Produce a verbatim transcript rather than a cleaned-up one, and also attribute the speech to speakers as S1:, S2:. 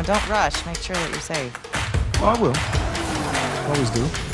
S1: don't rush. Make sure that you're safe.
S2: Oh, I will. Always do.